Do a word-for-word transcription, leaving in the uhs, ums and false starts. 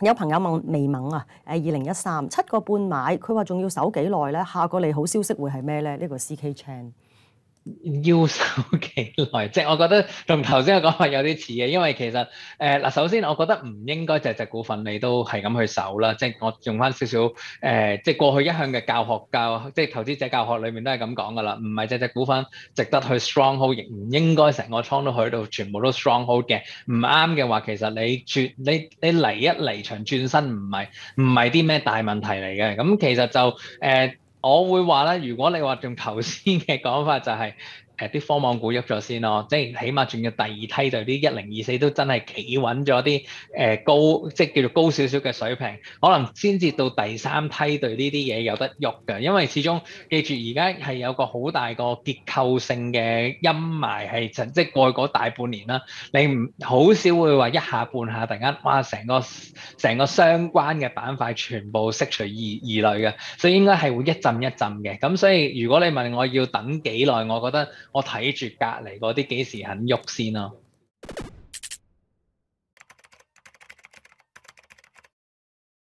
有朋友問微盟啊，誒二零一三七個半買，佢話仲要守幾耐咧？下個利好消息會係咩咧？呢、呢個 C K Chan。 要守幾耐？即係我覺得同頭先嘅講法有啲似嘅，因為其實誒嗱、呃，首先我覺得唔應該隻隻股份你都係咁去守啦。即係我用翻少少誒，即係過去一向嘅教學教，即係投資者教學裏面都係咁講噶啦。唔係隻隻股份值得去 strong hold，亦唔應該成個倉都去到全部都 strong hold 嘅。唔啱嘅話，其實你轉你你嚟一離場轉身唔係唔係啲咩大問題嚟嘅。咁其實就誒。呃我會話咧，如果你話用頭先嘅講法，就係誒啲科網股喐咗先咯，即係起碼仲要第二梯就啲一零二四都真係企穩咗啲誒高，即係叫做高少少嘅水平，可能先至到第三梯對呢啲嘢有得喐嘅，因為始終記住而家係有個好大個結構性嘅陰霾係即係過去嗰大半年啦，你唔好少會話一下半下突然間哇成個成個相關嘅板塊全部釋除疑疑慮嘅。所以應該係會一陣一陣嘅，咁所以如果你問我要等幾耐，我覺得我睇住隔離嗰啲幾時肯喐先咯。